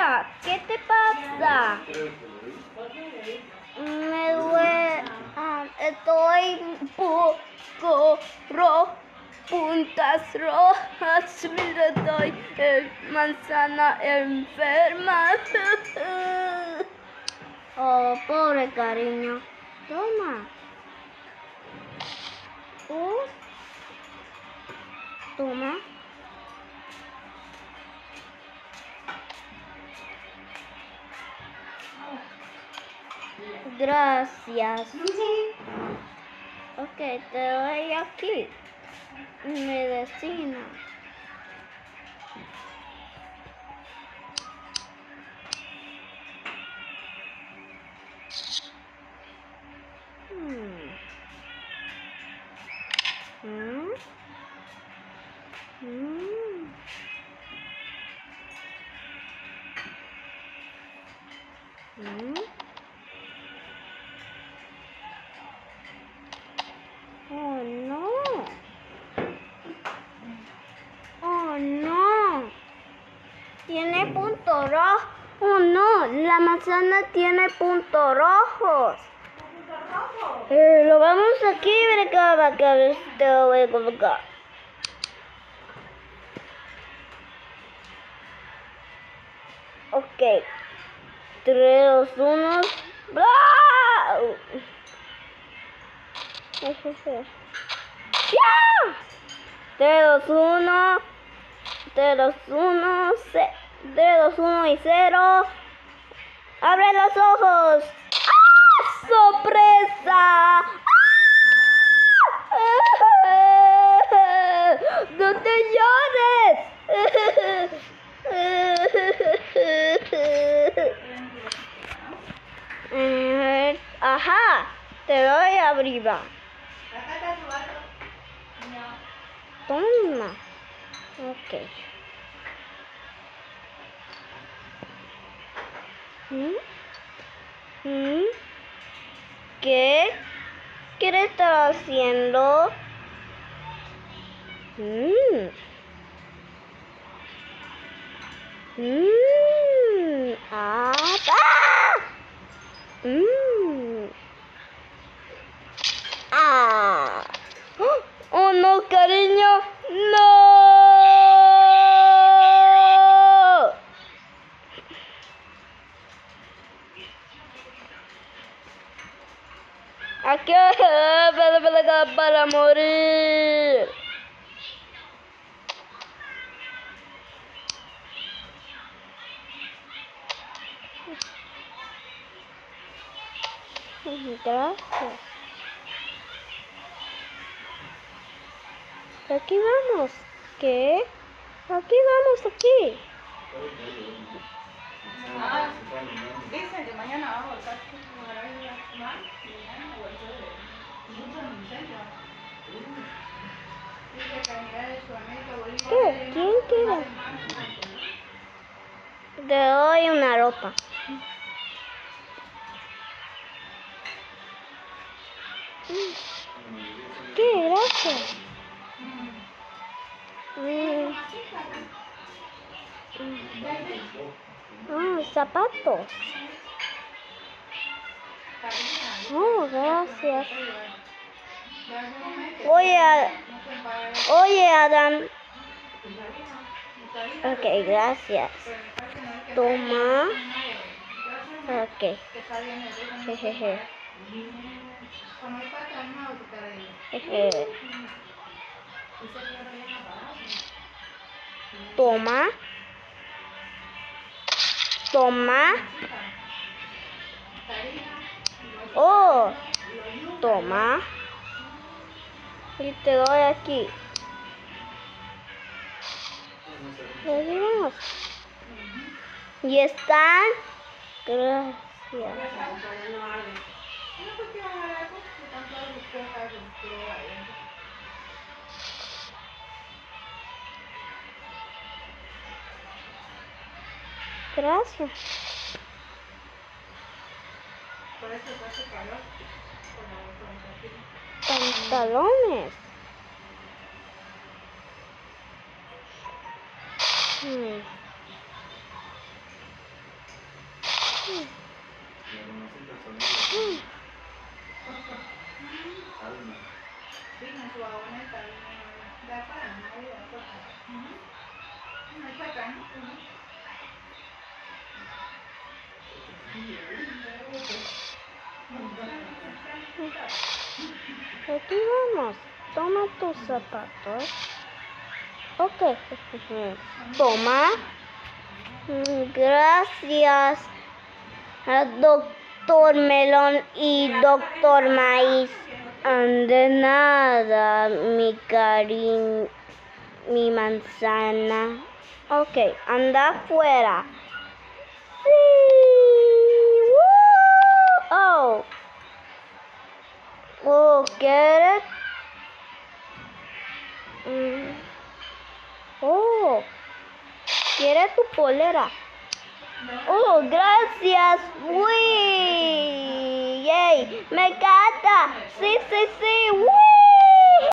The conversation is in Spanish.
Mira, ¿qué te pasa? Me duele, estoy un poco rojo, puntas rojas, mira, estoy manzana enferma. Oh, pobre cariño. Toma. Toma. Gracias. Ok, te doy aquí. Medicina. Oh no. Oh no. Tiene punto rojo. Oh no, la manzana tiene puntos rojos. Lo vamos aquí, verga, te voy a colocar. Ok. 3, 2, 1. ¡Ya! 3, 2, 1. 3, 2, 1. 3, 2, 1 y 0. ¡Abre los ojos! ¡Ah! ¡Sorpresa! ¡Ah! ¡No te llores! Ajá, te doy arriba. Toma. Ok. ¿Qué? ¿Qué le estás haciendo? Ah. Ah. Oh no, cariño, no. Aquí para morir. Gracias. Aquí vamos. ¿Qué? Aquí vamos, aquí. Dicen que mañana vamos a volcar más. ¿Qué? ¿Quién quiere? Te doy una ropa. ¿Qué? Gracias. Zapatos. Oh, gracias. Oye, Adam. Ok, gracias. Toma. Ok. Jejeje. Jeje. Toma. Toma. Oh. Toma. Y te doy aquí. Seguimos. Y están. Gracias. Gracias. Pantalones. Sí, me subo a una tabla. Da para nadie, da para. No es acá, ¿no? Aquí vamos. Toma tus zapatos. Ok. Toma. Gracias a Doctor Melón y Doctor Maíz. De nada, mi cariño, mi manzana. Ok, anda afuera. Sí. ¡Woo! Oh, ¿quieres? Oh, ¿quieres tu polera? Oh, gracias. Uy, yay, me encanta. Sí, sí, sí.